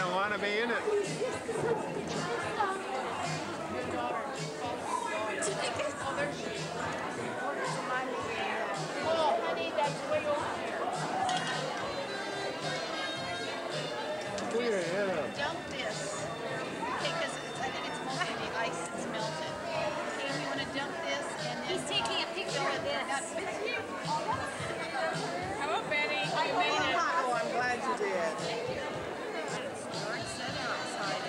don't want to be in it. Oh, honey, that's way over there. Yeah. Dump this. Okay, because I think it's mostly the ice that's melted. Okay, you want to dump this and then... He's taking a picture of this. Hello, Betty. You made it. Oh, I'm glad you did. Start set outside.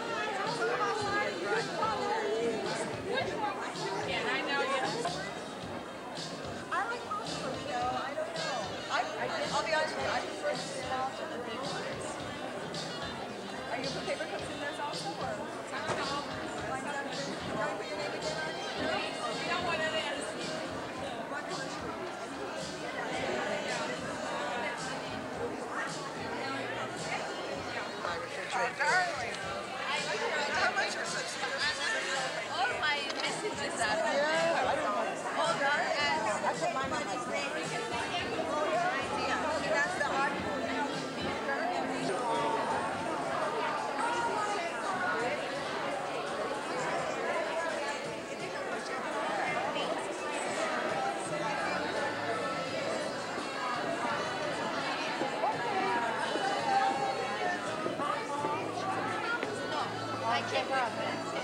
Yeah, I know you. I like Oxford, though. I don't know. I'll be honest with you. I prefer the small to the big ones. Are you put paper cups in theirs also, or? I don't know. Like that? You want to put your name again on it? No. You know what it is. What color should we use? Darling. How much are such things? All my messages are Yeah, I don't know. Oh, darling. I put mine on my plate. Yeah, that's the hard one. I can't remember.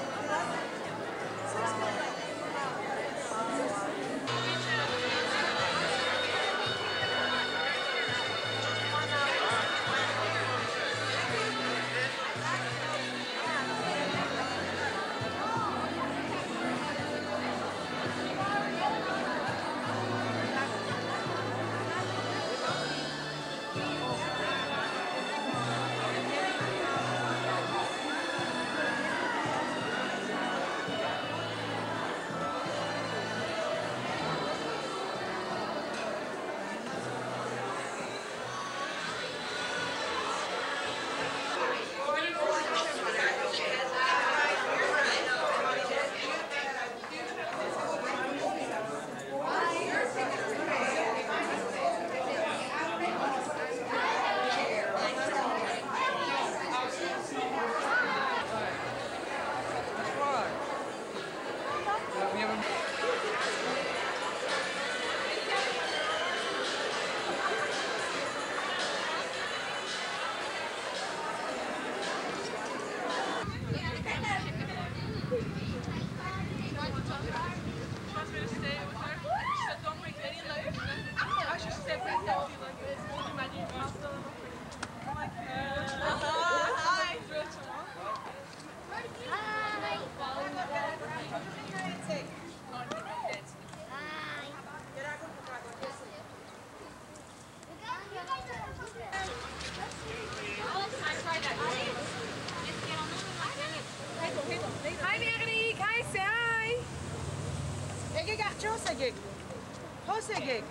Hi, Veronique. Hi, say hi. Ege gachjo segek. Ho segek.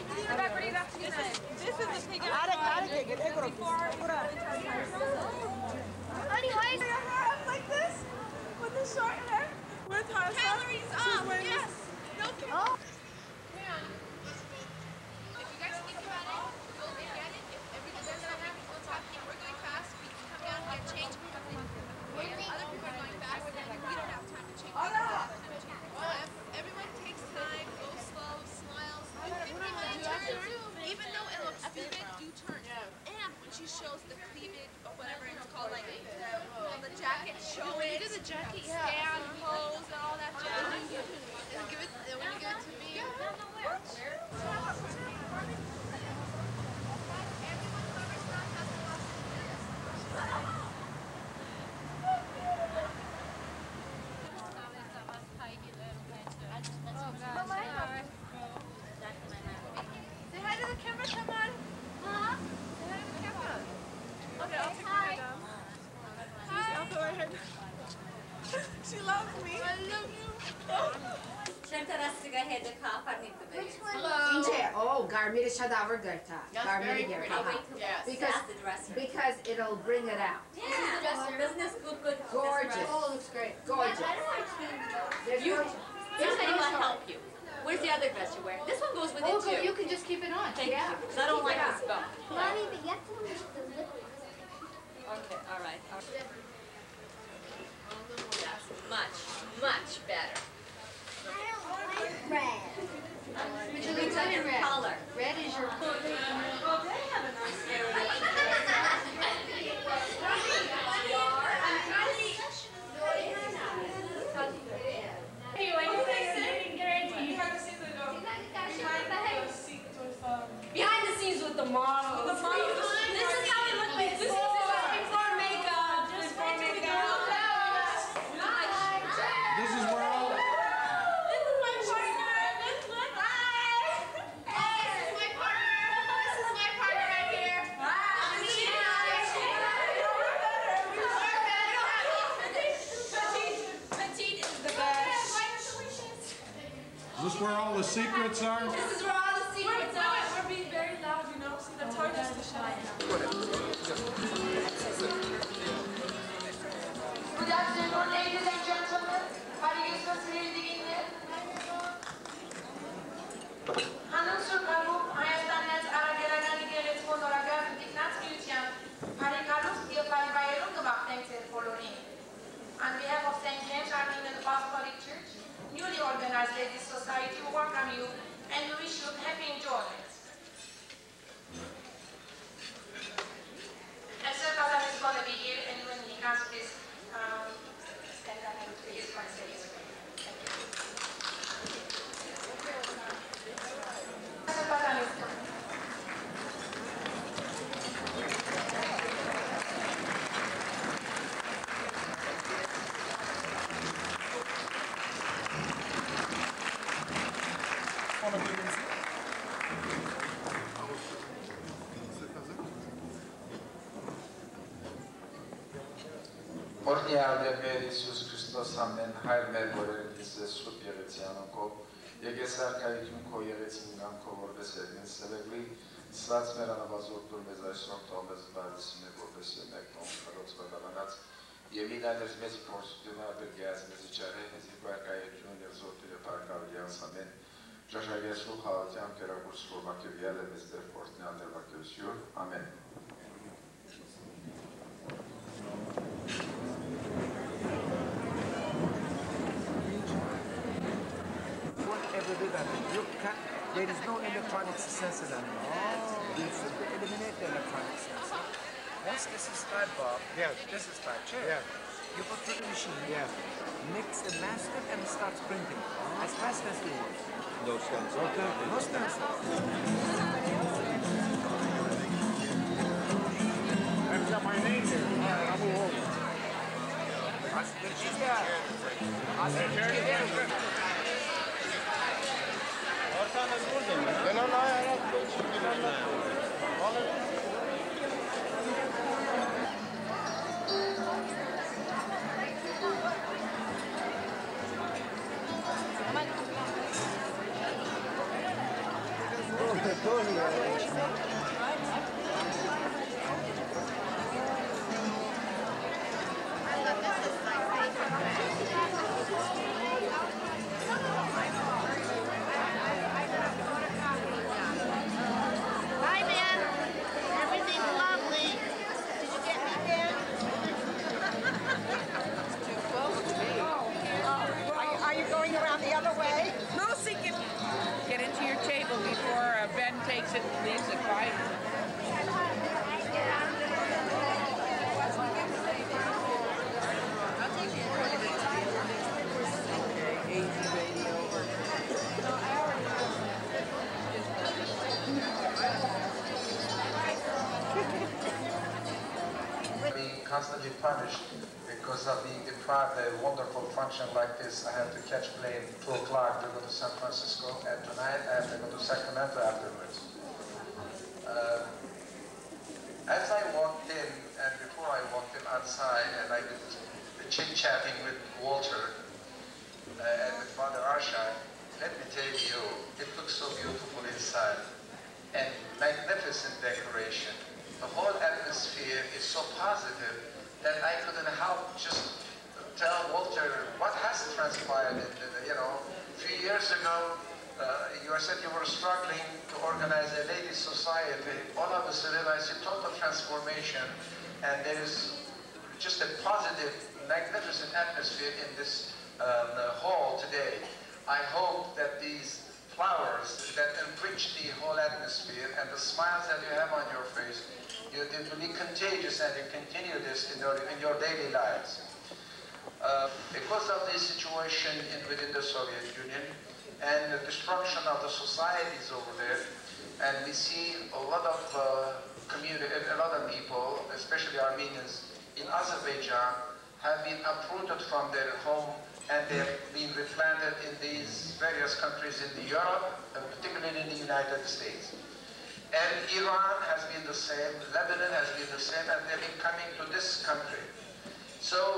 This is the pig. Are gegek. Egro. Pura. Honey, why is Like this? With the short hair? With her Calories off, yes. No Oh. If you guys think about it, go look at it. If everything's talking, we're going fast. We can come down and get change. Other people are going fast, and we don't have time to change. Everyone takes time, go slow, smiles. Even though it looks stupid, do turn. And when she shows the cleavage or whatever it's called, like the jacket, show it. Do the jacket, stand, pose, and all that jazz. And give it when you give it to me. Say hi to the camera, come on. Huh? Say hi to the camera. Okay, I'll take my down. Hi. She loves me. I love you. Garmira Shadavar Gerta. Garmira Gerta. Because it'll bring it out. Yeah. Business, good. Gorgeous. Oh, looks great. Gorgeous. Here's how I'll help you. Where's the other dress you're wearing? This one goes with it too. You can just keep it on. Thank you. Because I don't like this belt. Mommy, but you have to look at the lip. Okay, all right. this where all the secrets are? This is where all the secrets are. We're being very loud, you know? See, that's hard just to shut up. Good afternoon, ladies and gentlemen. Harigestos sevdiğinle. Hanım Surkalu, Ayastanes Arageragani Geretz Monoraga, Dignats Museum, Harikalus, Diopalvaerum, Gabachtense Polonie. On behalf of St. James Armenian Apostolic Church, newly organized Ladies Society, we welcome you and we wish you happy enjoyment. And Sir Kazan is going to be here, and when he comes, please stand up and please my stage. Thank you. Sir Kazan is coming. Orniade per Iisus Hristos, amen, hail Mary, Lise, Superițianul, Iegesar Caicum, Ierețingam, Vorbesegin, Selegli, Slați mera na vazor Dumnezeu, Sfântul Mezbaz, Nevorbese, Mecnom, Caroț, Badalanați, Iemina Nezmezi, Porsutina, Bergheaz, Mezicare, Nezibar Caicum, Nerzotire, Parca, Alianța, amen, Jașaria, Sluha, Altiam, Keracur, Slovakia, Viale, Mezder, Portneal, de la Cheusiur, amen. Ever do that? There is no electronic sensor anymore. You should eliminate the electronic sensor. Once this is start, Bob, this is start, you put through the machine, mix the master and it starts printing as fast as you want. No sensor. Okay. No sensor. I've got my name here. I'm a woman. Ortanız burada mı? Ben Allah'a yarattım. Hi, man. Everything's lovely. Did you get me, Dan? Are you going around the other way? No, see, get into your table before Ben takes it and leaves at 5. Being constantly punished because of being deprived of a wonderful function like this. I have to catch plane 2 o'clock to go to San Francisco, and tonight I have to go to Sacramento afterwards. As I walked in, and before I walked in outside, and I did the chit-chatting with Walter and with Father Arshai, let me tell you, it looks so beautiful inside, and magnificent decoration. The whole atmosphere is so positive that I couldn't help just tell Walter what has transpired. A few years ago, you said you were struggling to organize a ladies' society. All of a sudden, I see total transformation, and there is just a positive, magnificent atmosphere in this hall today. I hope that these flowers that enrich the whole atmosphere and the smiles that you have on your face, it will be contagious, and you continue this in your daily lives. Because of the situation within the Soviet Union and the destruction of the societies over there, and we see a lot of people, especially Armenians in Azerbaijan, have been uprooted from their home, and they've been replanted in these various countries in Europe, and particularly in the United States. And Iran has been the same, Lebanon has been the same, and they've been coming to this country. So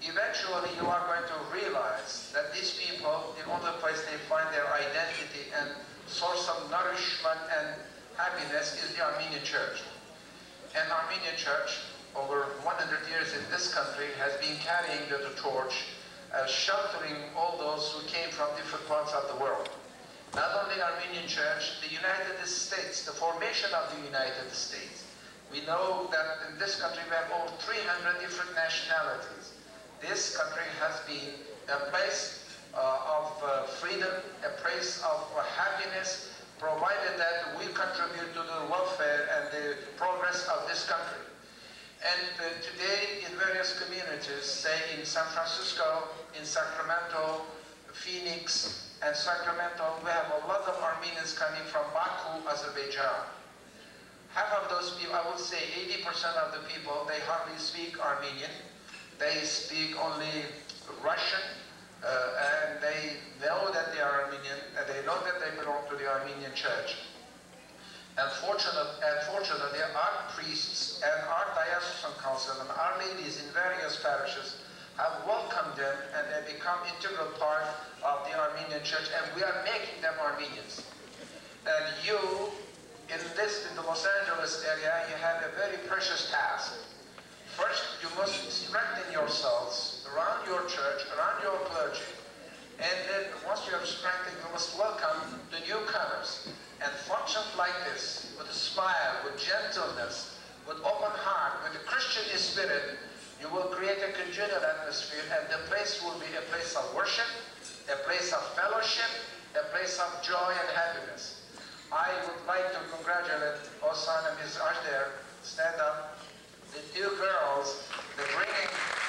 eventually you are going to realize that these people, the only place they find their identity and source of nourishment and happiness is the Armenian Church. And Armenian Church, over 100 years in this country, has been carrying the torch, sheltering all those who came from different parts of the world. Not only Armenian Church, the United States, the formation of the United States. We know that in this country we have over 300 different nationalities. This country has been a place of freedom, a place of happiness, provided that we contribute to the welfare and the progress of this country. And today in various communities, say in San Francisco, in Sacramento, Phoenix, and Sacramento, we have a lot of Armenians coming from Baku, Azerbaijan. Half of those people, I would say 80% of the people, they hardly speak Armenian. They speak only Russian, and they know that they are Armenian, and they know that they belong to the Armenian Church. Unfortunately, our priests and our diocesan council and our ladies in various parishes have welcomed them, and they become integral part of the Armenian Church, and we are making them Armenians. And you, in the Los Angeles area, you have a very precious task. First, you must strengthen yourselves around your church, around your clergy. And then once you have strengthened, you must welcome the newcomers and function like this, with a smile, with gentleness, with open heart, with a Christian spirit. You will create a congenial atmosphere, and the place will be a place of worship, a place of fellowship, a place of joy and happiness. I would like to congratulate Osan and Ms. Ajder. Stand up. The two girls, they're bringing...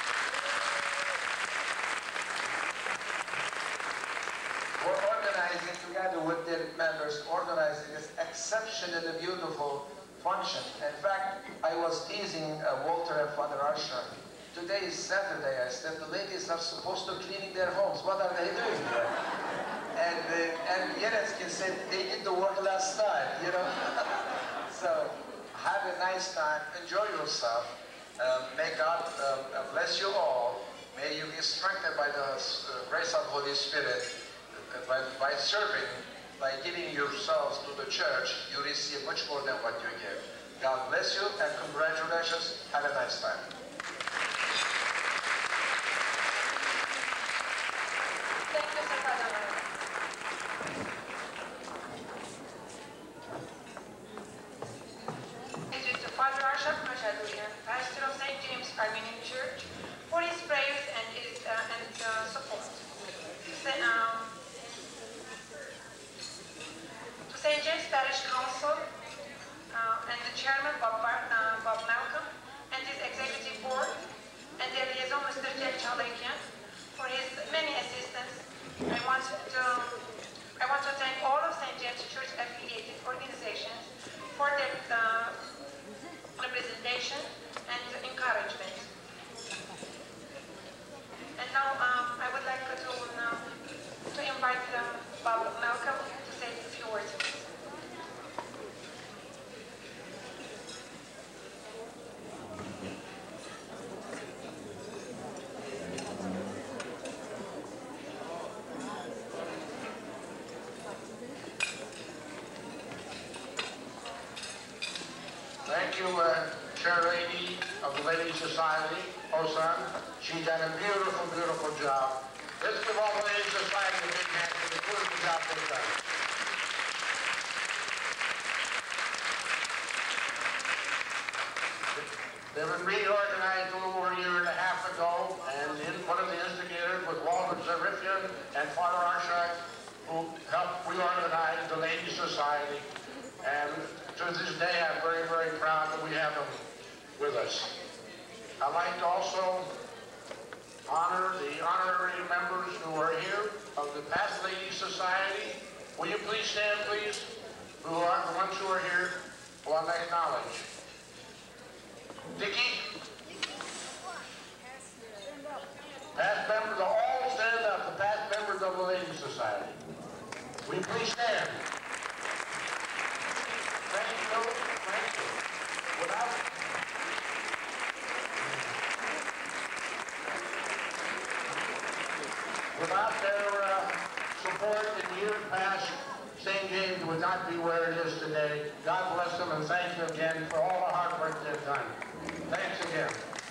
We're organizing together with their members, organizing this exceptionally beautiful function. In fact, I was teasing Walter and Father Arshan. Today is Saturday. I said the ladies are supposed to cleaning their homes. What are they doing here? And Yeretskin said they did the work last night, you know. So have a nice time. Enjoy yourself. May God bless you all. May you be strengthened by the grace of Holy Spirit. By serving, by giving yourselves to the church, you receive much more than what you give. God bless you and congratulations. Have a nice time. Thank you, Sir Father. Thank you to Father Arshak Mashadurian, pastor of St. James Armenian Church, for his prayers and his support. St. James Parish Council and the chairman, Bob Malcolm, and his executive board, and their liaison, Mr. Jeff Chalakian, for his many assistance. I want to thank all of St. James Church affiliated organizations for their representation and encouragement. And now I would like to invite Bob Malcolm to say a few words. Thank you, Chair Lady of the Ladies Society, Osan. She's done a beautiful, beautiful job. Let's give all the Ladies Society a big hand for the beautiful job they've done. They were reorganized a little over a year and a half ago, and one of the instigators was Walter Zarifian and Father Arshak, who helped reorganize the Ladies Society. And to this day, I'm very, very proud that we have them with us. I'd like to also honor the honorary members who are here of the Past Ladies Society. Will you please stand, please? Who are the ones who are here, who I may acknowledge. Dickie? Past members, all stand up, the past members of the Ladies Society. Will you please stand? Thank you. Thank you. past, St. James would not be where it is today. God bless them, and thank you again for all the hard work they've done. Thanks again.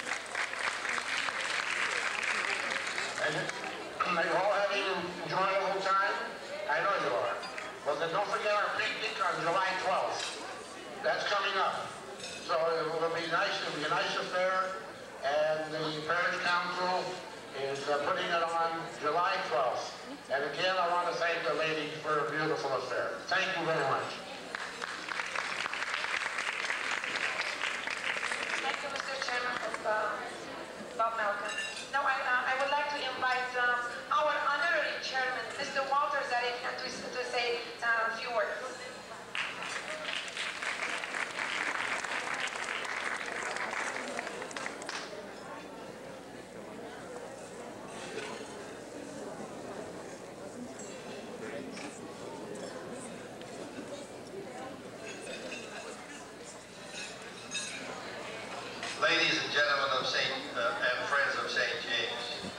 And are you all having an enjoyable time? I know you are. Well, then don't forget our picnic on July 12th. That's coming up. So it will be nice. It will be a nice affair. And the Parish Council is putting it on July 12th. And again, I want to thank the ladies for a beautiful affair. Thank you very much. Thank you, Mr. Chairman, Bob Malcolm. Now, I would like to invite our honorary chairman, Mr. Walter Zarekian, to say a few words. Ladies and gentlemen of and friends of St. James,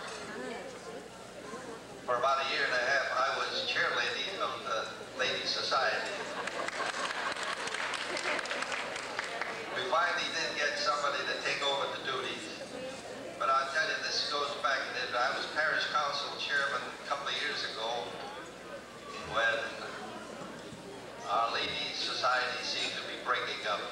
for about a year and a half, I was chair lady of the Ladies Society. We finally did get somebody to take over the duties, but I'll tell you, this goes back. I was parish council chairman a couple of years ago when our Ladies Society seemed to be breaking up.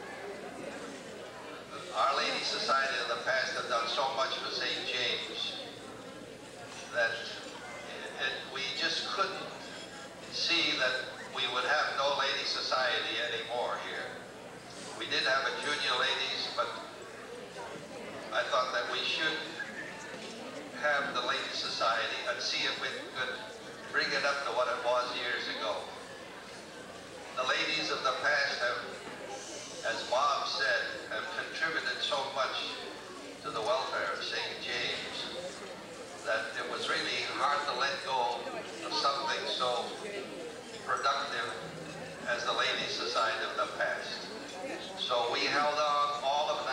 Our Ladies Society in the past have done so much for St. James that we just couldn't see that we would have no Ladies Society anymore here. We did have a junior ladies, but I thought that we should have the Ladies Society and see if we could bring it up to what it was years ago. The ladies of the past have, as Bob said, have contributed so much to the welfare of St. James that it was really hard to let go of something so productive as the Ladies Society of the past. So we held on all of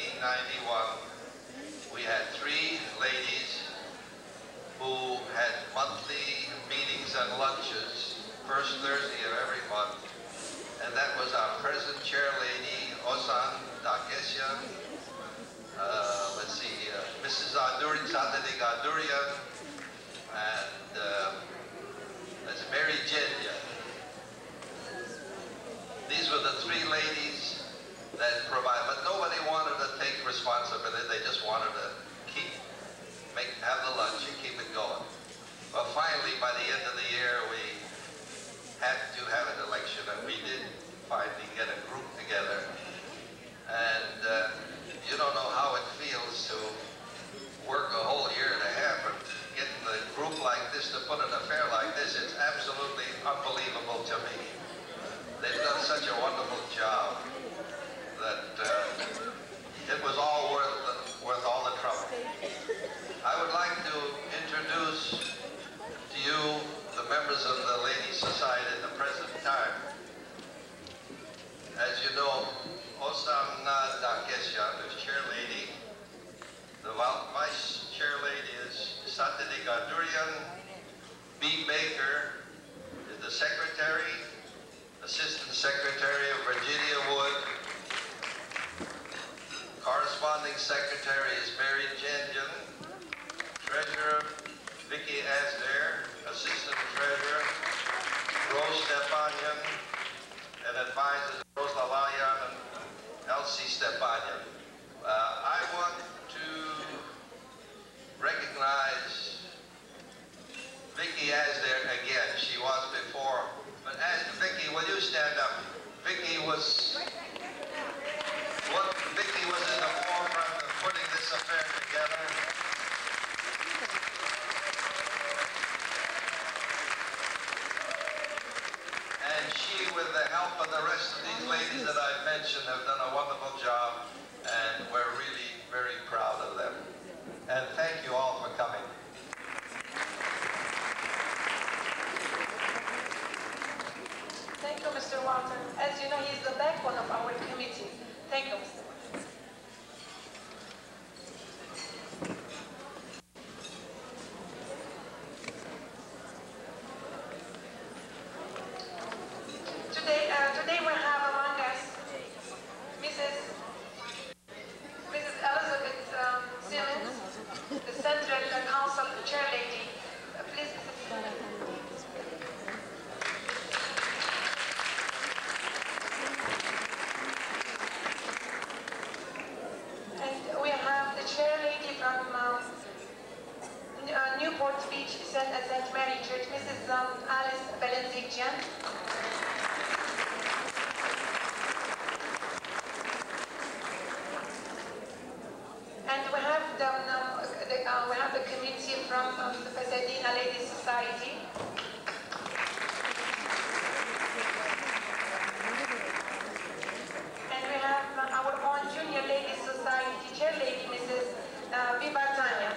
1991. We had 3 ladies who had monthly meetings and lunches, first Thursday of every month. And that was our present chair lady, Osan Dakesyan, let's see, Mrs. Adurian, Satadik Adurian, and that's Mary Jenya. These were the 3 ladies that provide, but nobody wanted to take responsibility. They just wanted to have the lunch and keep it going. But finally, by the end of the year, we had to have an election, and we did finally get a group together. And you don't know how it feels to work a whole year and a half and get a group like this to put an affair like this. It's absolutely unbelievable to me. They've done such a wonderful job that it was all worth all the trouble. I would like to introduce to you the members of the Ladies Society at the present time. As you know, Osamna Dakesyan is chair lady. The vice chair lady is Satadik Adurian. B. Baker is the secretary, assistant secretary of Virginia Wood. Corresponding secretary is Mary Jenjen. Treasurer, Vicky Asdair. Assistant treasurer, Rose Stepanyan. And advisors, Rose Lalayan and Elsie Stepanyan. I want to recognize Vicky Asdair again. She was before. But Vicky, will you stand up? Vicky was in the forefront of putting this affair together. And she, with the help of the rest of these ladies that I've mentioned, have done a wonderful job. St. Mary Church, Mrs. Alice Belenzigian. And we have the committee from the Pasadena Ladies Society. And we have our own Junior Ladies Society chair lady, Mrs. Viva Tanya.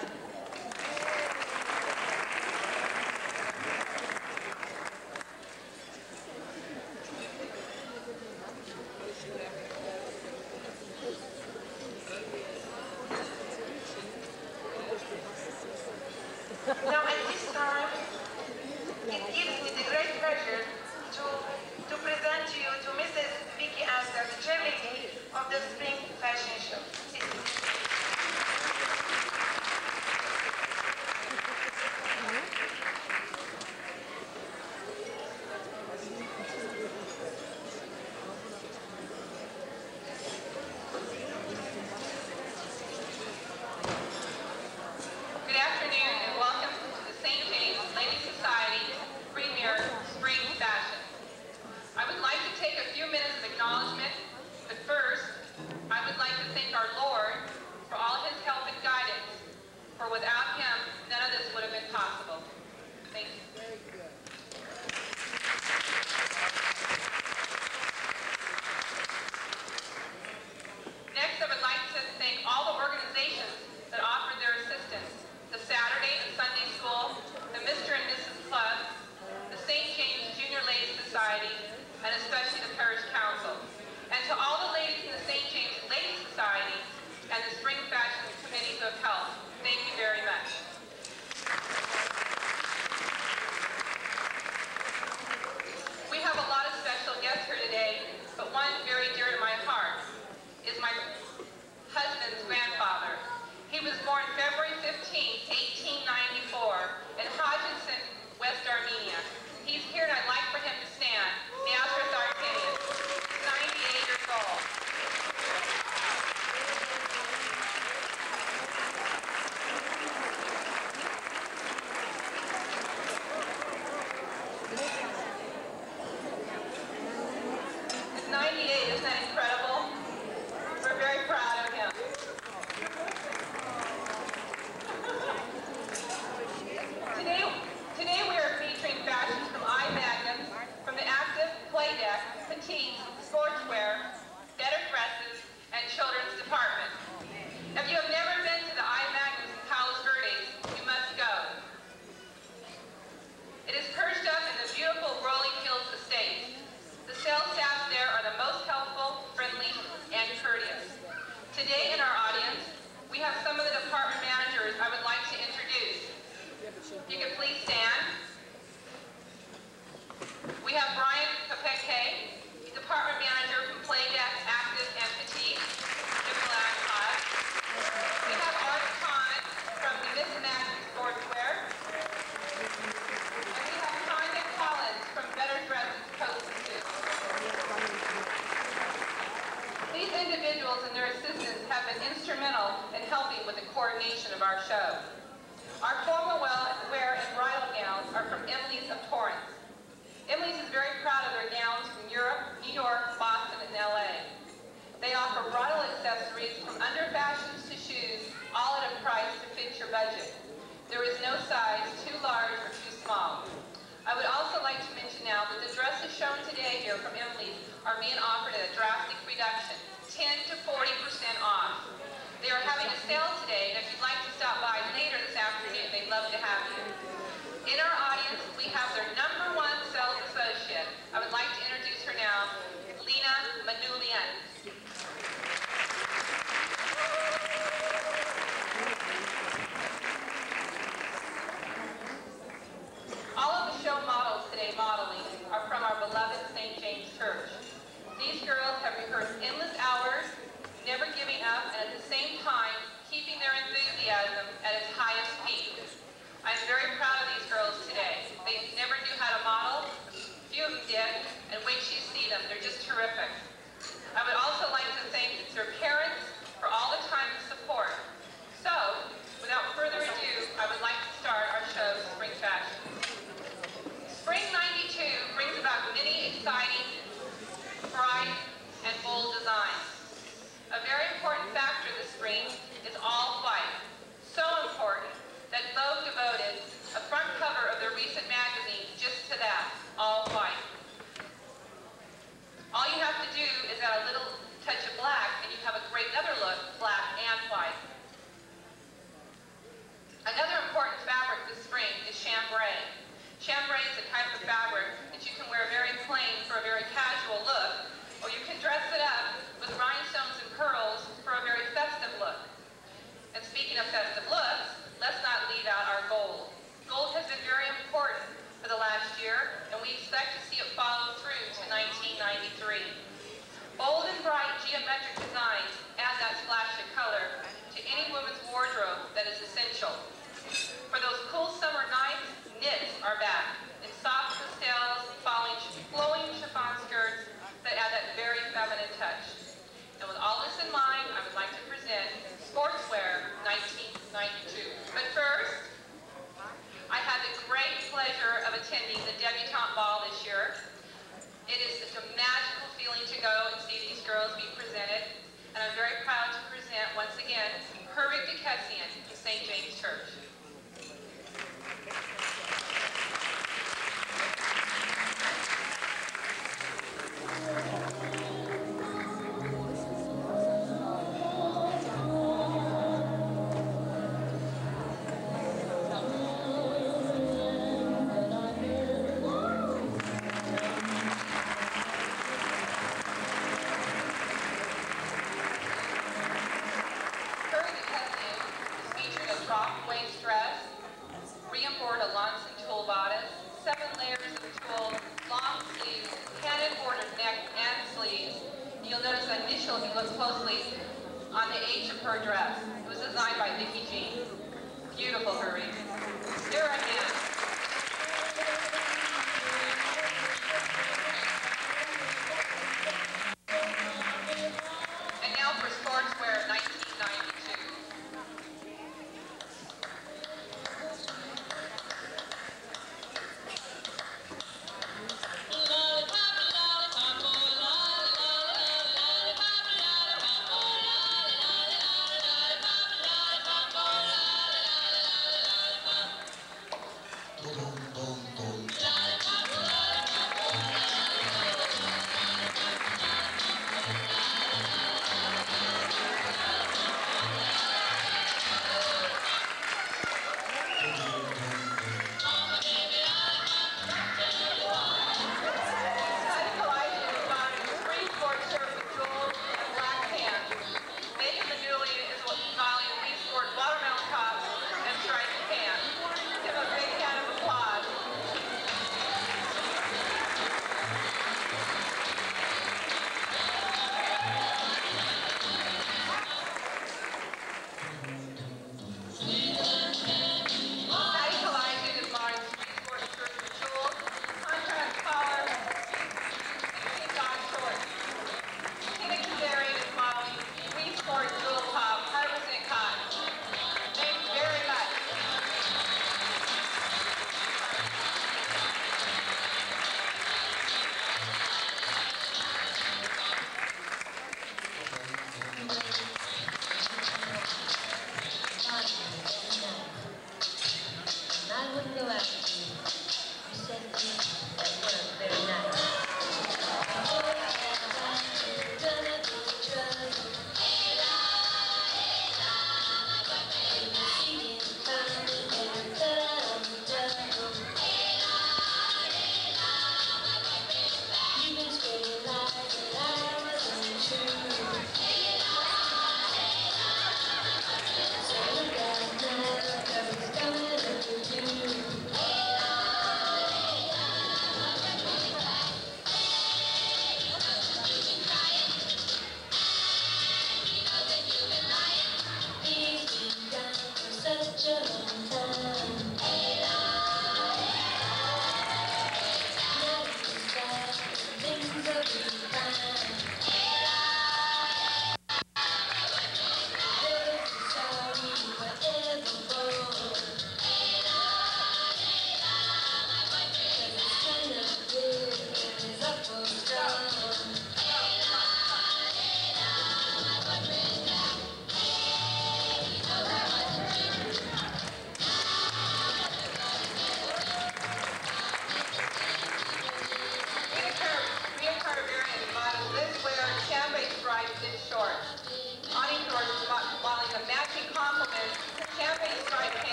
Now at this time, it gives me the great pleasure to present to you to Mrs. Vicky Astor, the chairlady of the Spring Fashion Show. Good afternoon and welcome to the St. James Ladies Society Premier Spring Fashion. I would like to take a few minutes of acknowledgement, but first, I would like to thank our Lord for all his help and guidance, for without him, none of this would have been possible. Thank you. Very good. Next, I would like to thank all the organizations that offered their assistance. The Saturday and Sunday School, the Mr. and Mrs. Club, the St. James Junior Ladies Society, and especially the Parish Council. And to all the ladies in the St. James Ladies Society and the Spring Fashion Committees of Health, thank you very much. We have a lot of special guests here today, but one very dear to my heart is my husband's grandfather. He was born February 15, 1894 in Hodgson, West Armenia. He's here and I'd like for him to stand. Nazareth Arcadian. He's 98 years old. He's 98, isn't that incredible? We're very proud of him. Today we are featuring fashions from iMagnum, from the active play deck, petite, sportswear, better dresses, and children's department. If you have never been to the iMagnum in Palos Verdes, you must go. It is perched up in the beautiful Rolling Hills estate. The sales staff there are the most helpful, friendly, and courteous. Today in our audience, we have some of the department managers I would like to introduce. If you could please stand. We have Brian Capecque, Department Manager from Playdeck, Active, and Petite, Nicolas Haas. We have Art Khan from the Miss Maxi Sportswear. And we have Tanya Collins from Better Dresses Coast and Suits. These individuals and their assistants have been instrumental in helping with the coordination of our show. Our formal wear and bridal gowns are from Emily's of Torrance. Emily's is very proud of their gowns from Europe, New York, Boston, and LA. They offer bridal accessories from under fashions to shoes, all at a price to fit your budget. There is no size too large or too small. I would also like to mention now that the dresses shown today here from Emily's are being offered at a drastic reduction, 10 to 40% off. They are having a sale today, and if you'd like to stop by later this afternoon, they'd love to have you. In our audience, we have their #1 sales associate. I would like to introduce her now, Lena Manulian. All of the show models today modeling are from our beloved St. James Church. These girls have rehearsed endless hours, never giving up, and at the same time, keeping their enthusiasm at its highest peak. I'm very proud of these girls today. They never knew how to model, few of them did, and wait till you see them, they're just terrific. I would also like to thank their parents for all the time and support. So, without further ado, I would like to start our show, Spring Fashion. Antwide. Another important fabric this spring is chambray. Chambray is a type of fabric that you can wear very plain for a very casual look, or you can dress it up with rhinestones and pearls for a very festive look. And speaking of festive looks, let's not leave out our gold. Gold has been very important for the last year, and we expect to see it follow through to 1993. Bold and bright geometric designs add that splash of color to any woman's wardrobe that is essential. For those cool summer nights, knits are back in soft pastels, flowing chiffon skirts that add that very feminine touch. And with all this in mind, I would like to present Sportswear 1992. But first, I had the great pleasure of attending the debutante ball this year. It is such a magical feeling to go and see these girls be presented, and I'm very proud to present once again Herwig de Kessian from St. James Church. Boom, boom, boom.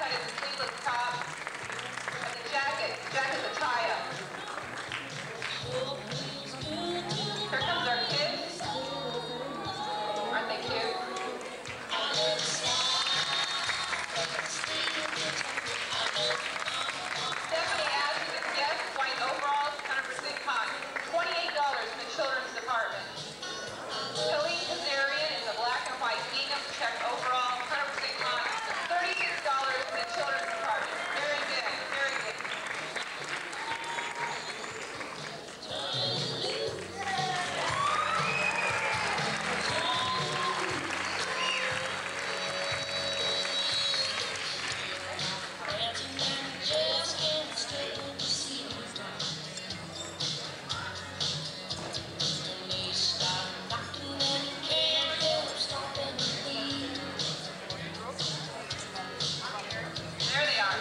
cut is a sleeveless top, and the jacket's a tie-up. Here comes our kids. Aren't they cute? Stephanie adds with yes, white overalls, 100% cotton. $28 in the children's department. Colleen Kazarian in the black and white gingham check overall, 100% cotton. $36 in the children's department. Very good, very good. There they are.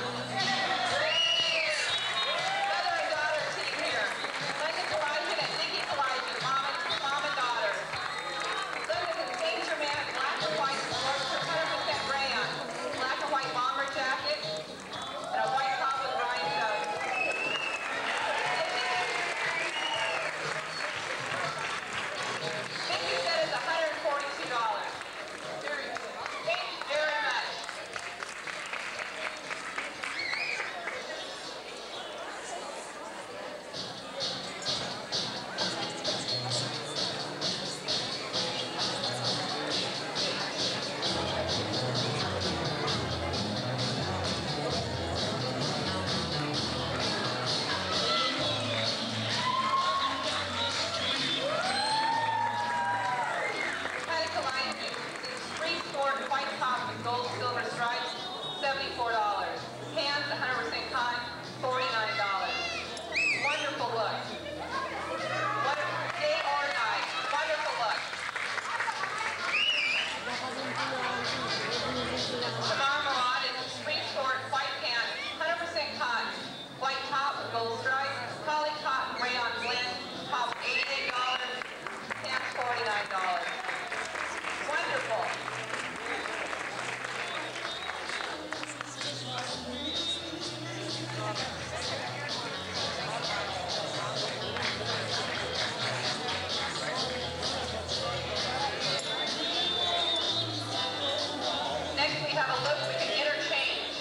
Mother and daughter sitting here. Linda Kalijah and Nikki Kalijah, mom and daughter. Linda's in St. Germain, black and white, 100% rayon. Black and white bomber jacket, and a white top with rhinestones. Nikki said it's $142. Thank you very much. Patty Kalani, spring sport white top with gold silver stripes, $74. Pants, 100% cotton, $49. Wonderful look. Day or night, wonderful look. Tamar Murad is spring sport white pants, 100% cotton, white top with gold stripes, poly cotton rayon blend, top $88, pants $49. Wonderful. Next we have a look we can interchange.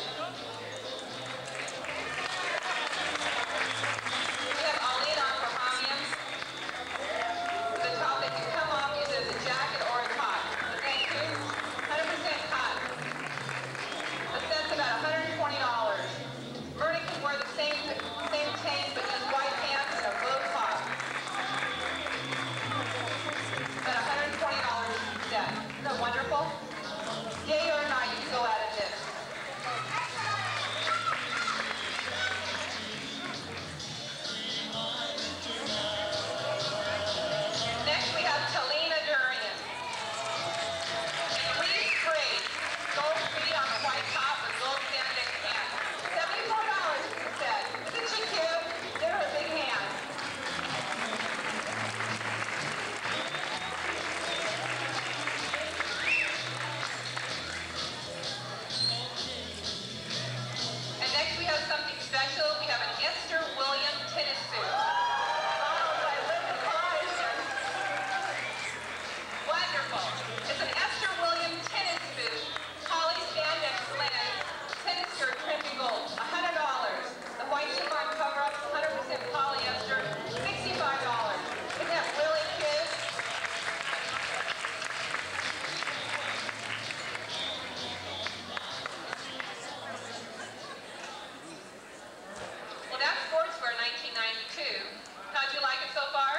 We have Aline on for Hamians. The top that can come off either as a jacket or a top. Thank you. 100% cotton. The set's about $120. Myrna can wear the same tank but use white pants and a bow top. About $120 set. Isn't that wonderful? Day or night, you can go out of this. Next we have Talina Durian. Please trade. Gold feet on the white top with gold spandex pants. $74 is the set. Isn't she cute? Give her a big hand. And next we have something special. We have an Esther Williams tennis suit. Wonderful. It's an Esther Williams tennis suit. Poly spandex blend. Tennis skirt trimmed in gold. $100. The white chiffon cover-up, 100% polyester. $65. Isn't that really cute? Well, that's Sportswear 1992. How'd you like it so far?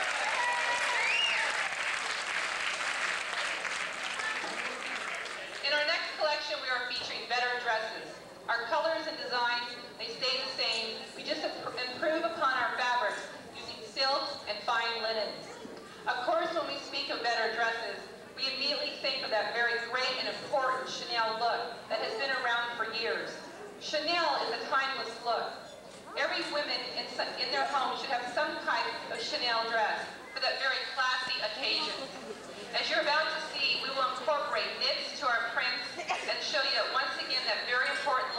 In our next collection, we are featuring better dresses. Our colors and designs, they stay the same. We just improve upon our fabrics using silks and fine linens. Of course, when we speak of better dresses, we immediately think of that very great and important Chanel look that has been around for years. Chanel is a timeless look. Every woman in their home should have some type of Chanel dress for that very classy occasion. As you're about to see, we will incorporate knits to our prints and show you once again that very important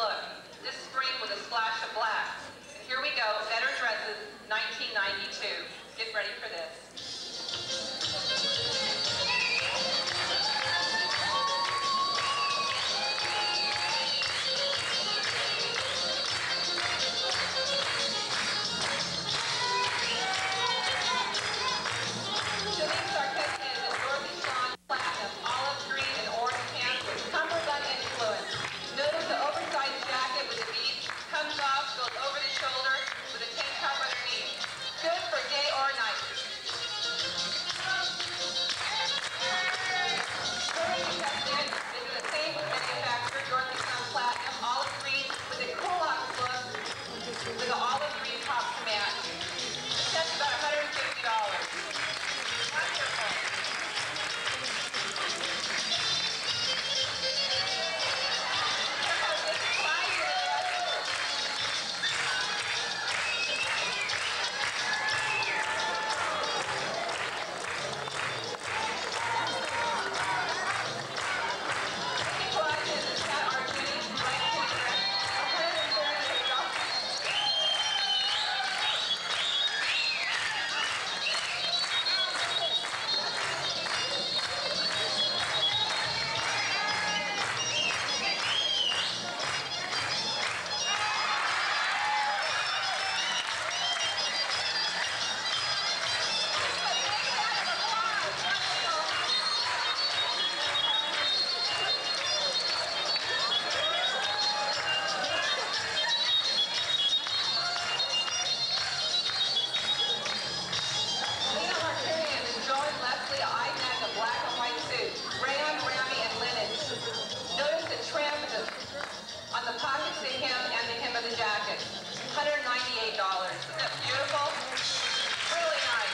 Isn't that beautiful? Really nice.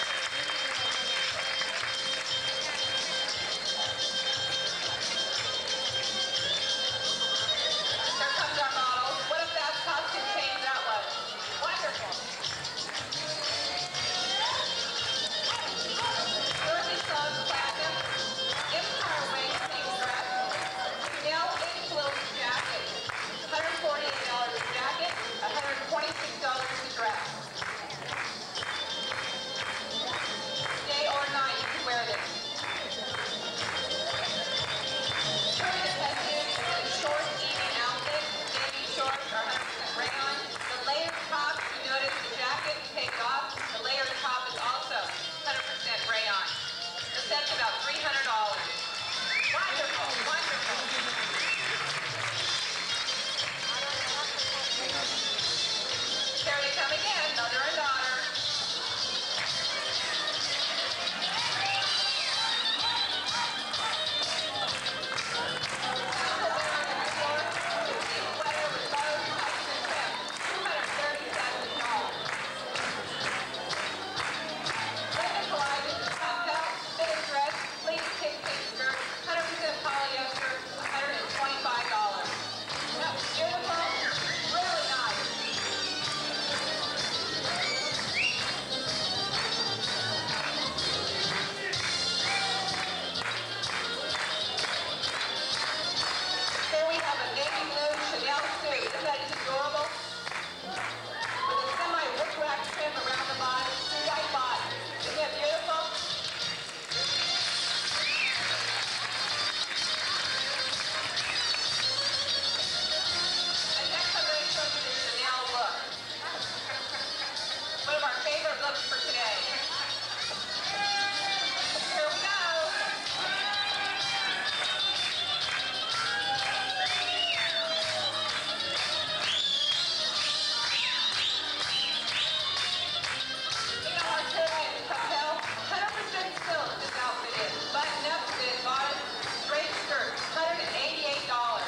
Here comes our model. What a fast costume change that was. Wonderful. Dorothy Sloan Platinum, Empire Waist Pink Dress, Chanel Influence Jacket, $148 a jacket, $126 a dress. Day or night, you can wear this. Truly Detective is a short evening outfit. Navy shorts are 100% rayon. The layered top, you notice the jacket, take it off. The layered top is also 100% rayon. The set's about $300. Wonderful, wonderful. Here they come again, mother and daughter. Here we have a navy blue Chanel suit. Isn't that just adorable? With a semi-rip-rack trim around the bottom, white bottom. Isn't that beautiful? And next I'm going to show you the Chanel look. One of our favorite looks for today. Here we go. You know our Tiffany Patel, 100% silk this outfit is. Button up, fit, bottom, straight skirt, $188.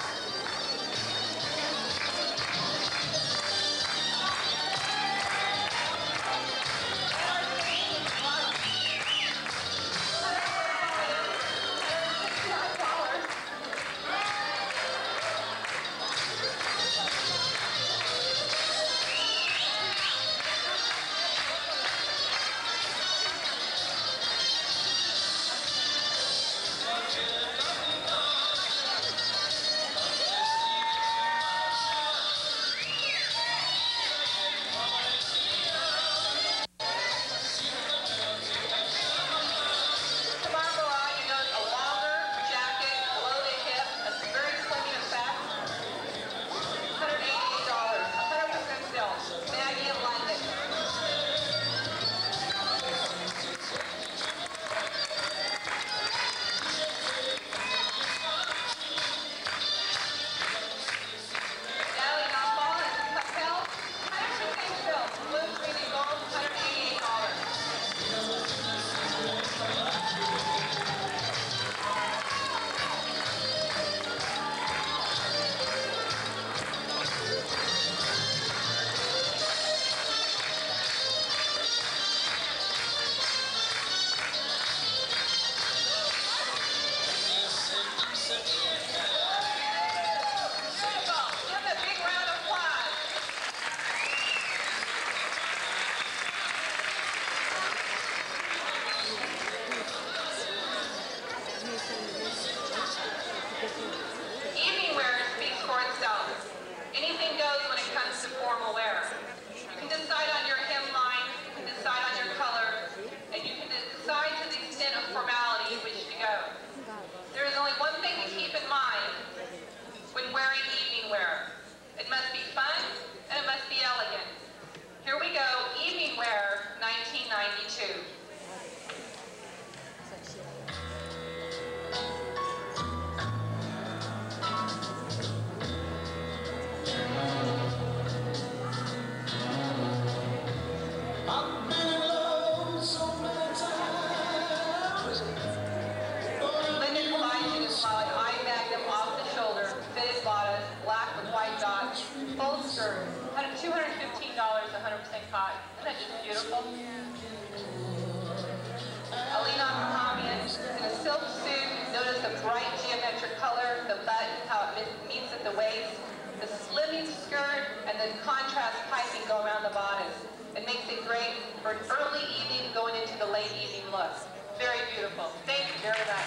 Tomorrow on, you notice a longer jacket below the hip, a very slimming effect. $188, 100% silk. Maggie in London. Natalie Nussbaum and Patel, 100% silk. Blue, green, and gold, $188. Beautiful. Give them a big round of applause. Evening wear speaks for itself. Anything goes when it comes to formal wear. You can decide on your hemline, you can decide on your color, and you can decide to the extent of formality you wish to go. There is only one thing to keep in mind when wearing evening wear. It must be fun and it must be elegant. Here we go, evening wear 1992. $215 $15, 100% cotton. Isn't that just beautiful? Alina Mohammed in a silk suit. Notice the bright geometric color, the button, how it meets at the waist, the slimming skirt, and the contrast piping go around the bodice. It makes it great for an early evening going into the late evening look. Very beautiful. Thank you very much.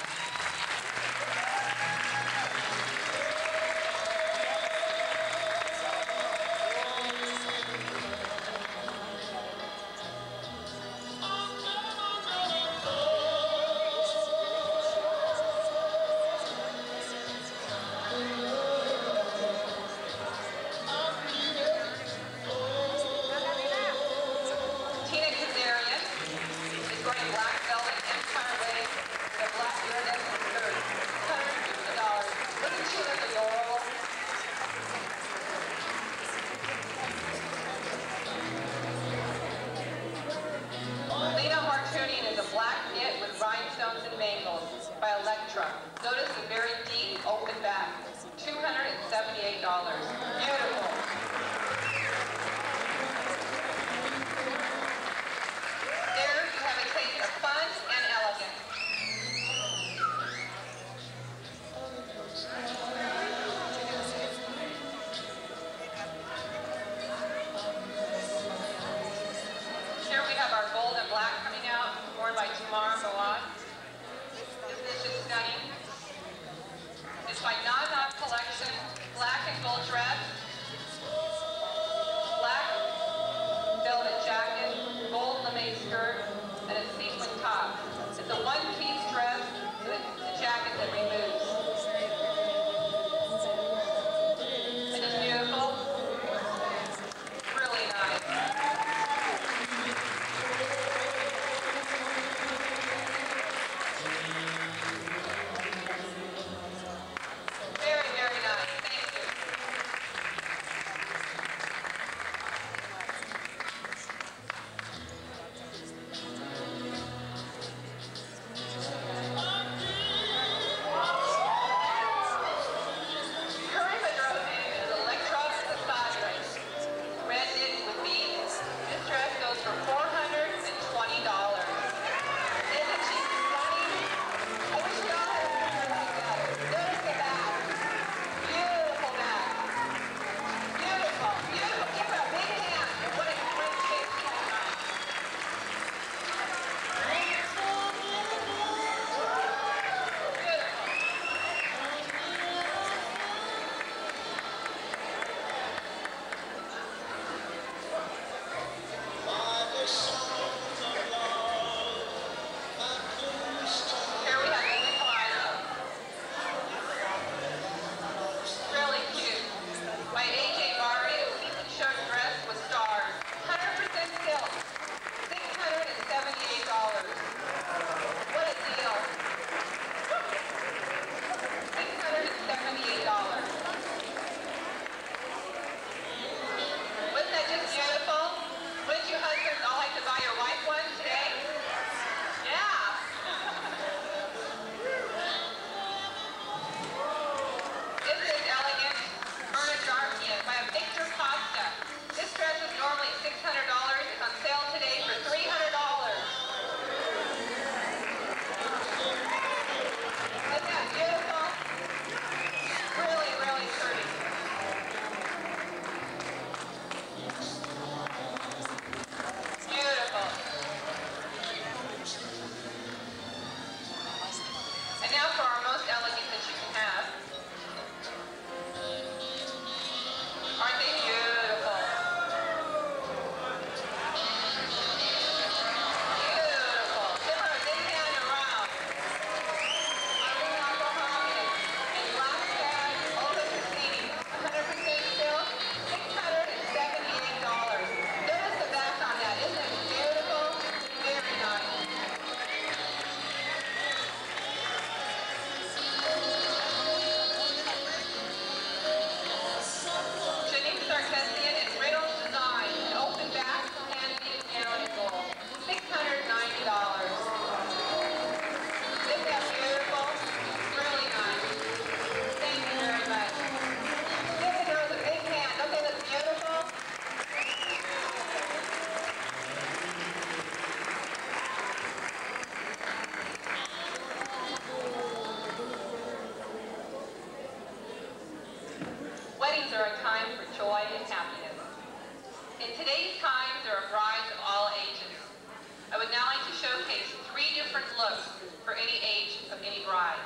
are a time for joy and happiness. In today's times, there are brides of all ages. I would now like to showcase 3 different looks for any age of any bride.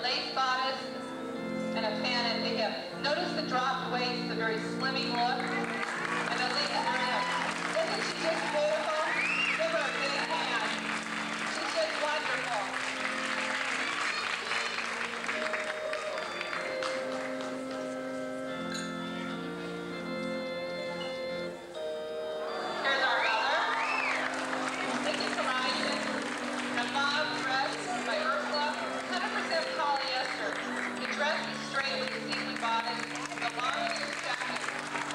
lace bodice and a fan at the hip. Notice the dropped waist, the very slimming look, and the link in her hip. Isn't she just beautiful? Give her a big hand. She's just wonderful. Here's our mother. Nikki Kalajian, a mom dress by Ursula, 100% polyester. The dress is straight with a sequin bodice, the long loose jacket,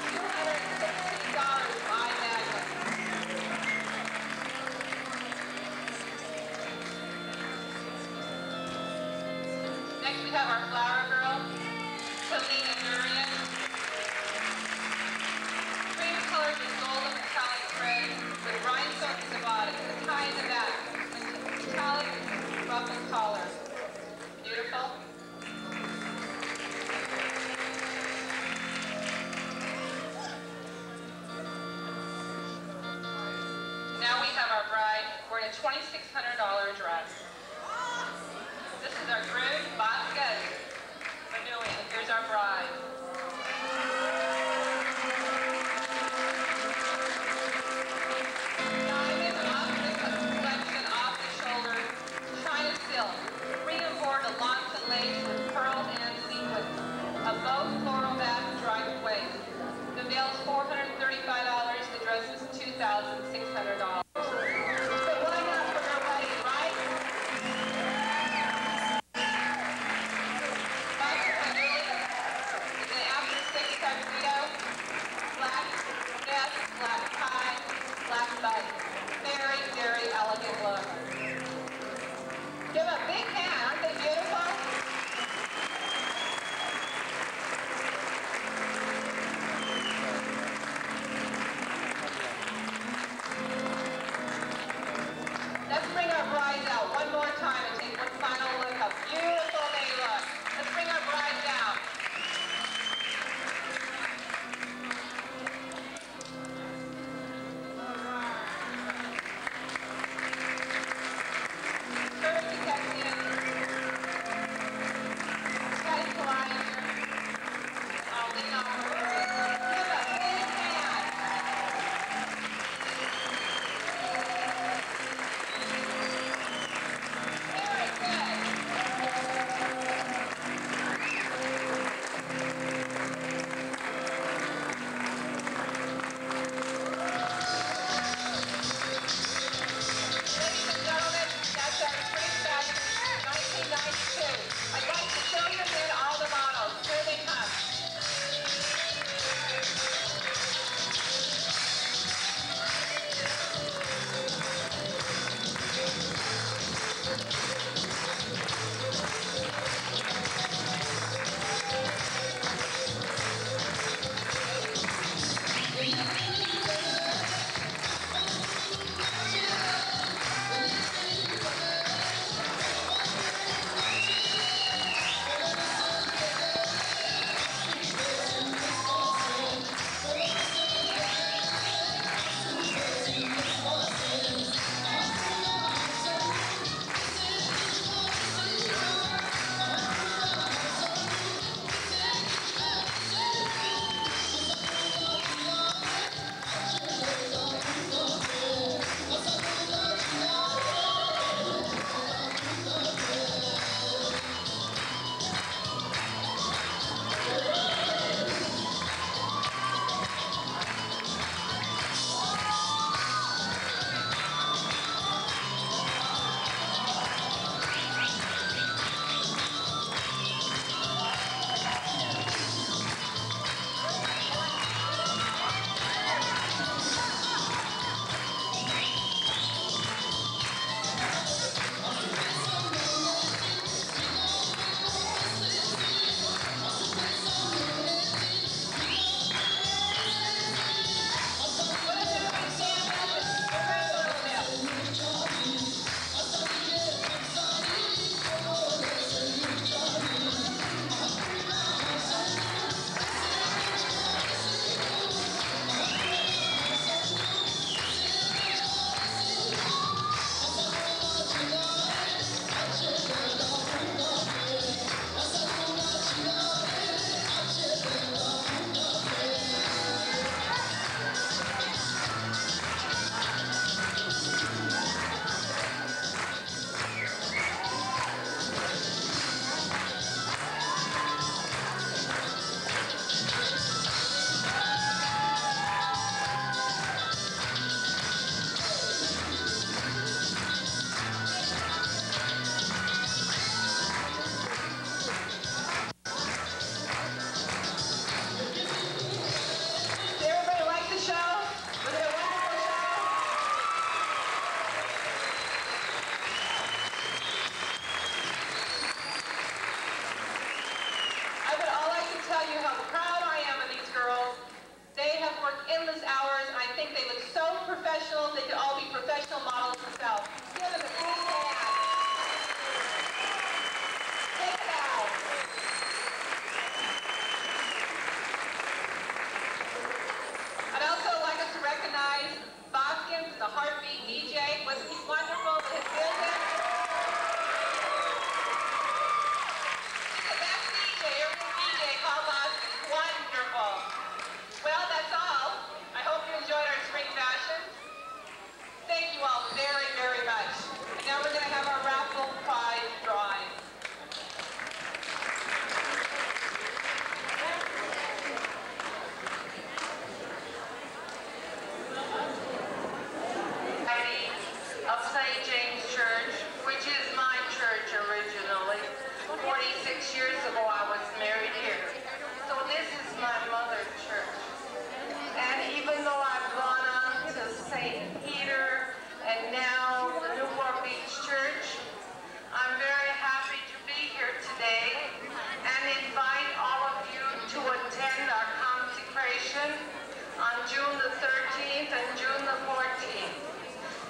$260 by Magnum. Next we have our flower girl, Selena Durian. Cream colored with golden metallic thread with rhinestones in the bodice, a tie in the back, metallic ruffled collar. Beautiful. Now we have our bride wearing a $2,600 dress. This is our groom, Vasquez Manuel. Here's our bride. Diamond optical collection off the shoulder, China silk, reinforced Alonzo lace with pearls and sequins. A bow floral back striped waist. The veil is $435. The dress is $2,600. But why not for her wedding, right?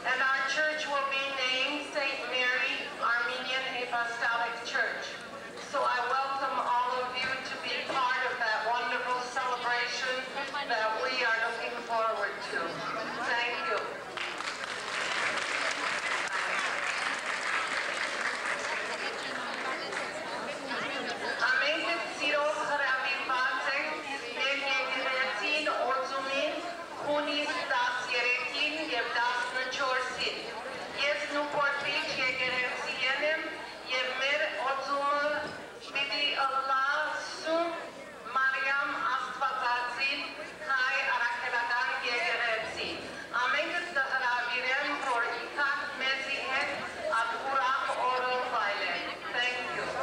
And our church will be named St. Mary Armenian Apostolic Church. So I welcome all of you to be part of that wonderful celebration that we are looking forward to. Thank you. Ամենքդ սիրով հրավիրված ենք մեր եկեղեցին օծումին հունիս 13-ին և 14-ին։ Ես Նուպորտի եկեղեցին եմ և մեր օծումը պիտի ըլլա Սուրբ Մարիամ Աստվածածին հայ առաքելական եկեղեցի։ Ամենքդ կհրավիրեմ, որ իքանք մեզի հետ այդ ուրախ օրը վայելեն։ Thank you.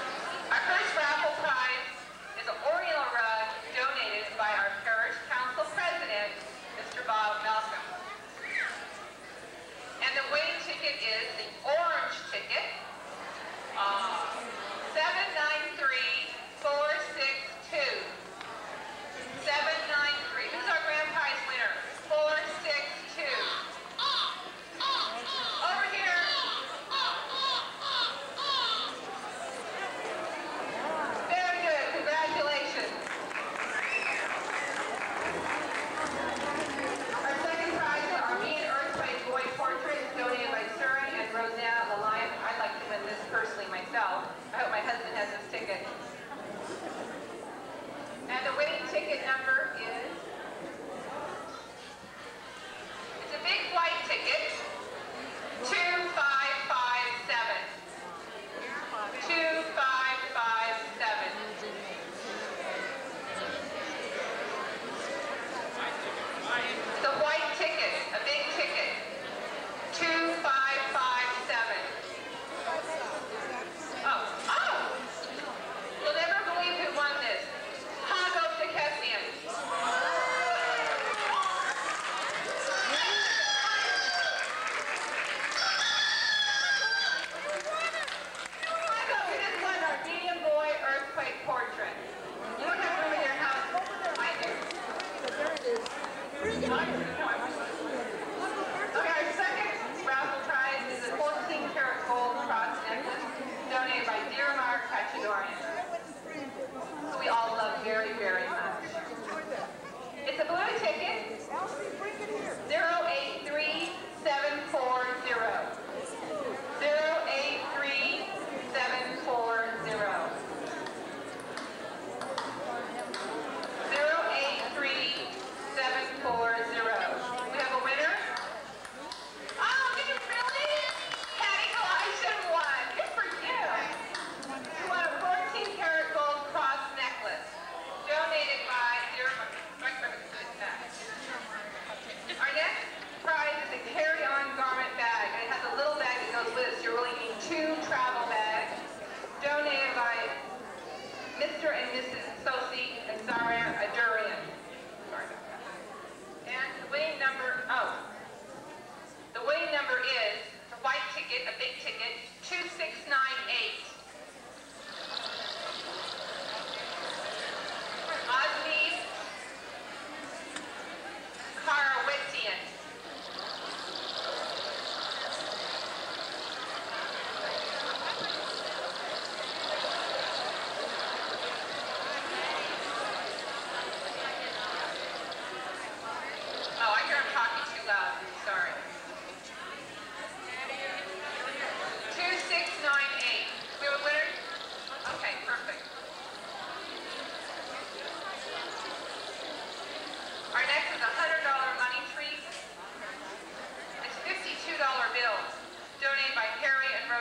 Our first raffle prize is an Oriental rug donated by our parish council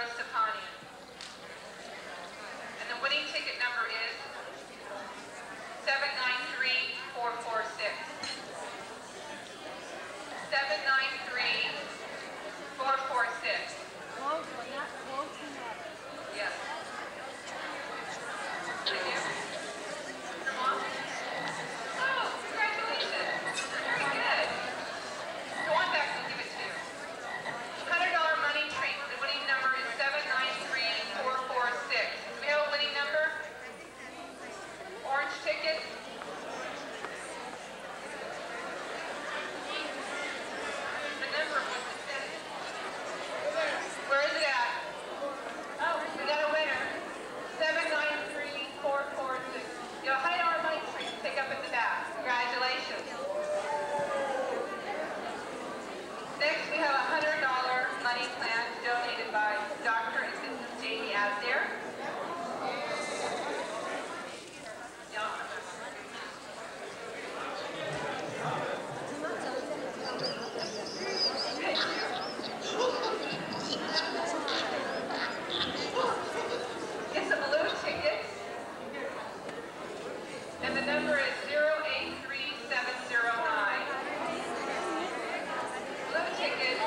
Stepanian. And the winning ticket number is 793446. 793446. Yes. Thank you. Your mom? Oh, congratulations. Very good. Go on back and give it to you. $100 money treat. The winning number is 793446. Do we have a winning number? Orange ticket? The number was the set. Where is it at? Oh, we got a winner. 793446. You have a $100 money treat to pick up at the back. Congratulations. Next, we have a $100 money plant donated by Dr. and Mrs. Jamie Asdare. It's a blue ticket, and the number is 083709. Blue ticket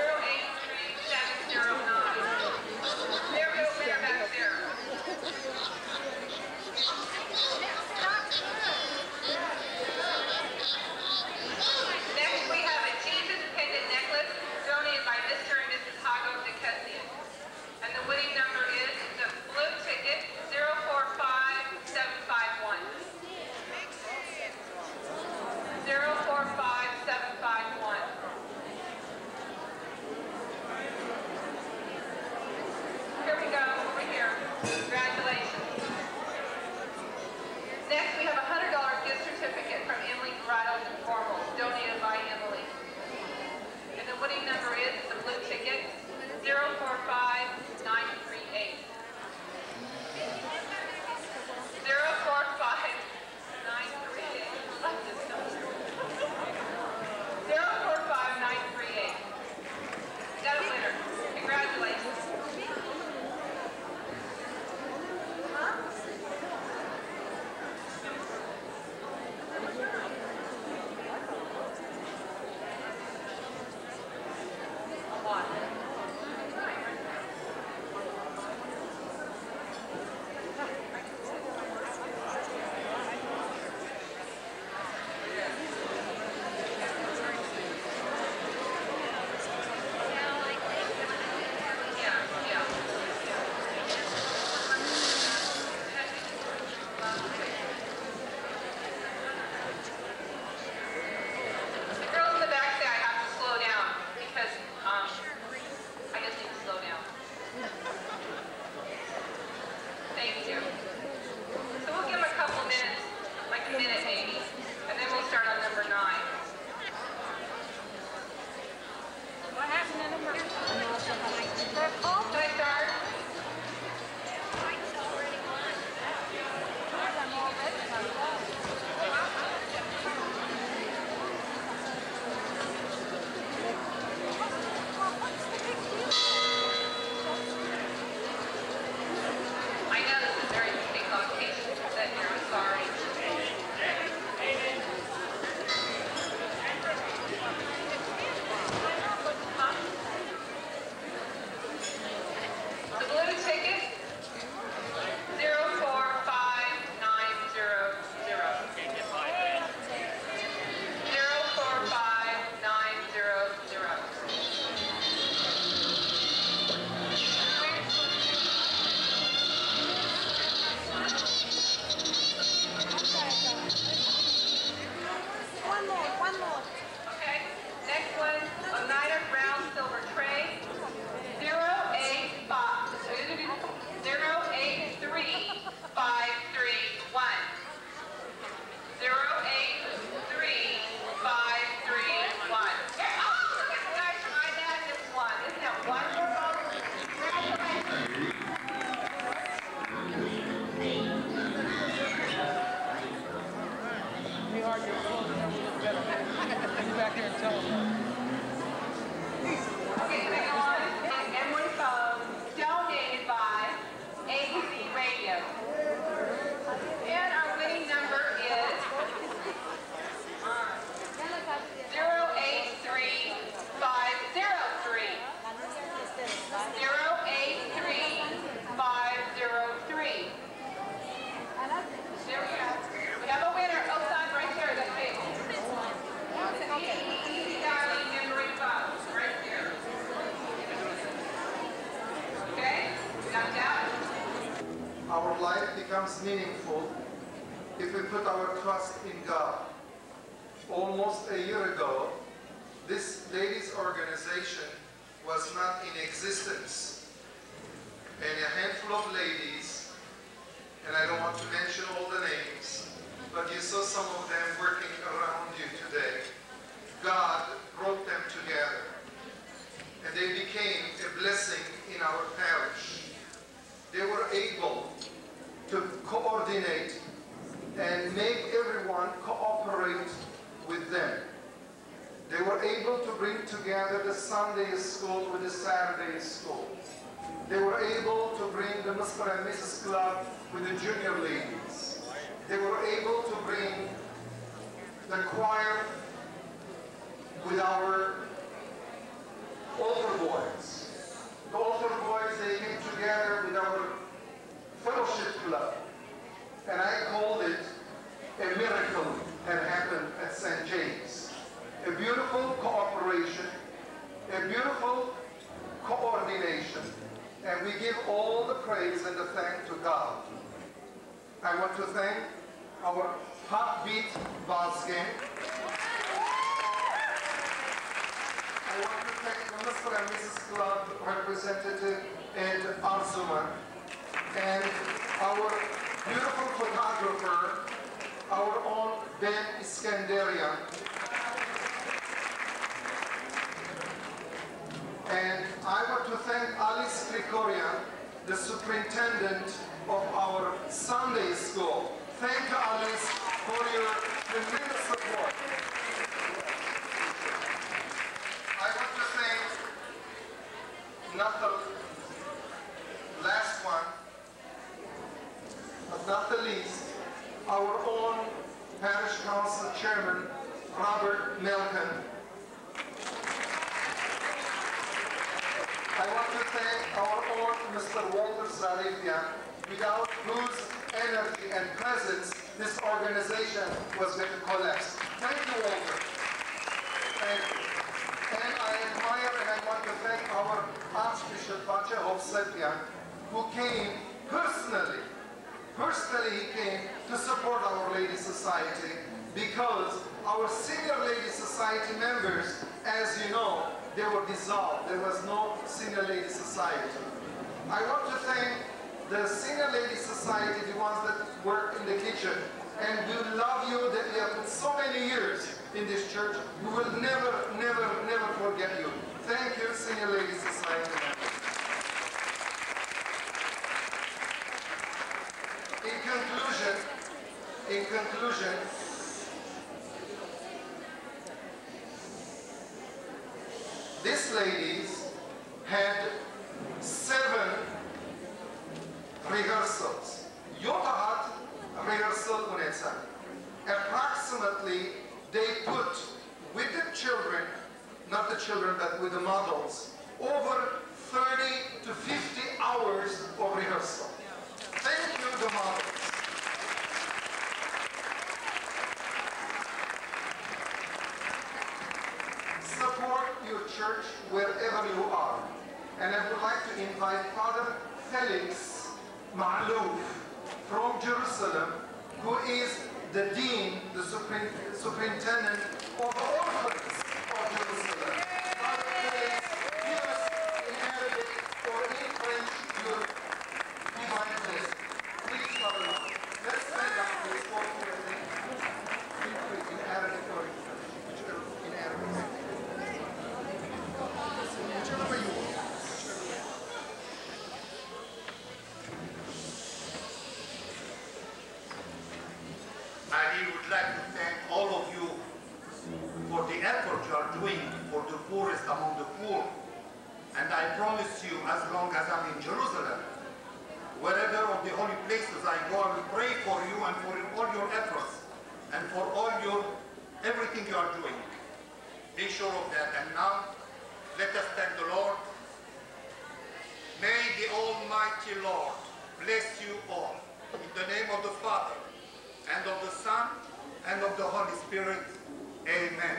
083709. There we go, winner back there. Next we have a Jesus pendant necklace donated by Mr. and Mrs. Hago DeCessian. And the winning number is the blue ticket 045751. 045751. Here we go, over here. Congratulations. Next, we have a $100 gift certificate from Emily Bridals and Formals, donated by Emily. And the winning number is the blue ticket 045938. 045938. 045938. Got a winner. Congratulations. A lot. becomes meaningful if we put our trust in God. Almost a year ago, this ladies' organization was not in existence. And a handful of ladies, and I don't want to mention all the names, but you saw some of them working around you today. God brought them together, and they became a blessing in our parish. They were able to coordinate and make everyone cooperate with them. They were able to bring together the Sunday school with the Saturday school. They were able to bring the Mr. and Mrs. Club with the junior ladies. They were able to bring the choir with our altar boys. The altar boys, they came together with our fellowship club. And I called it a miracle had happened at St. James. A beautiful cooperation, a beautiful coordination, and we give all the praise and the thank to God. I want to thank our Heartbeat Basket. I want to thank the Mr. and Mrs. Club representative Ed Arzuman, and our beautiful photographer, our own Ben Iskandarian. And I want to thank Alice Krikorian, the superintendent of our Sunday school. Thank you, Alice, for your tremendous support. I want to thank, not the last one, but not the least, our own Parish Council Chairman, Robert Melken. I want to thank our own Mr. Walter Zarifian, without whose energy and presence this organization was going to collapse. Thank you, Walter. Thank you. And I admire and I want to thank our Archbishop Vaclav Seppian, who came personally he came to support Our Lady Society, because our Senior Lady Society members, as you know, they were dissolved. There was no Senior Lady Society. I want to thank the Senior Lady Society, the ones that work in the kitchen, and we love you that you have been so many years in this church. We will never, never, never forget you. Thank you, Senior Lady Society members. In conclusion, these ladies had 7 rehearsals. Yotahat rehearsal unetsan. Approximately, they put with the children, not the children, but with the models, over 30 to 50 hours of rehearsal. Thank you, the models. Support your church wherever you are. And I would like to invite Father Felix Ma'louf from Jerusalem, who is the Dean, the Superintendent of the Orphans of Jerusalem. Father Felix, give us in Arabic or in French your divine blessing. Please, Father, let's stand up please for in Arabic or in French. In Arabic. Whichever way you want. I would like to thank all of you for the effort you are doing for the poorest among the poor. And I promise you, as long as I'm in Jerusalem, wherever of the holy places I go, I will pray for you and for all your efforts and for all everything you are doing. Be sure of that. And now, let us thank the Lord. May the Almighty Lord bless you all. In the name of the Father, and of the Son, and of the Holy Spirit. Amen.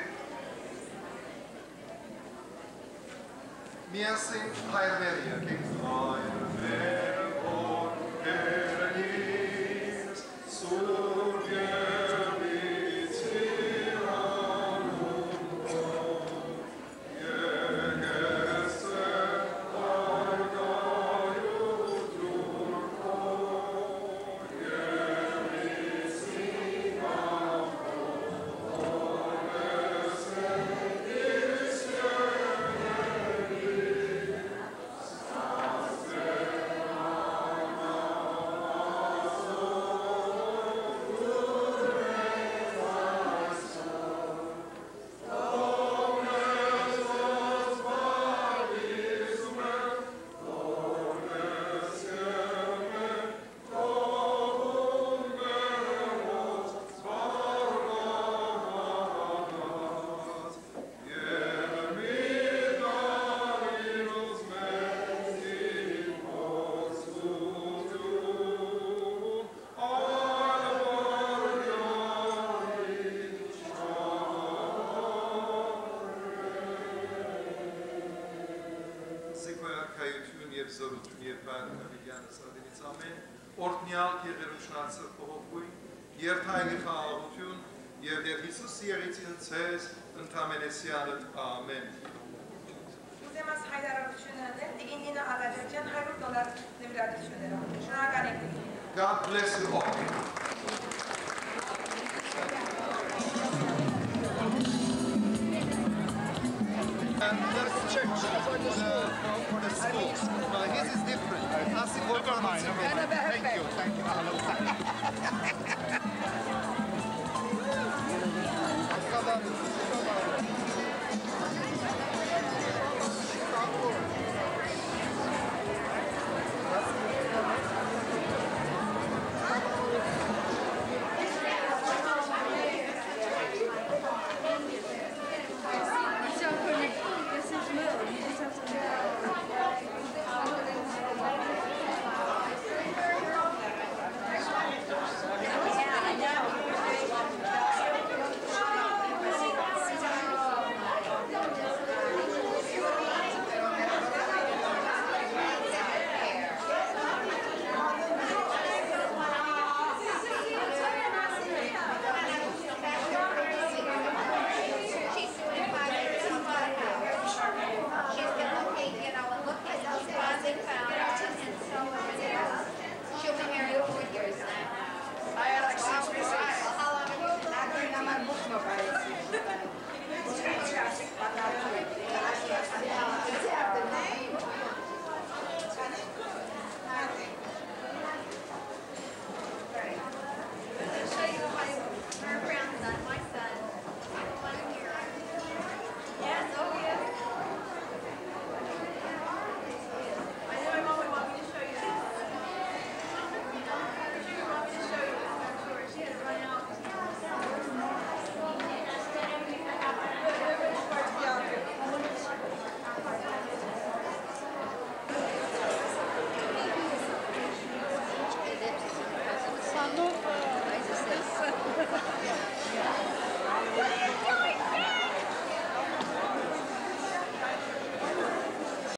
Miyasin Hayr Meria. Օրհնյալ եղերուշնացը փողոքույն, երթայգի խաղաղություն, և դեր Հիսուս եղիցին ցեզ ընդամենեսյանըտ ամեն։ Ուզեմ աս հայդարարությունը դեր Տիգինինը Ալաջաջյան $100 նվիրատություններ ան։ Շնորհակալ եք։ God bless you all. There's church for the school. Well, his is different. Never mind. Thank you.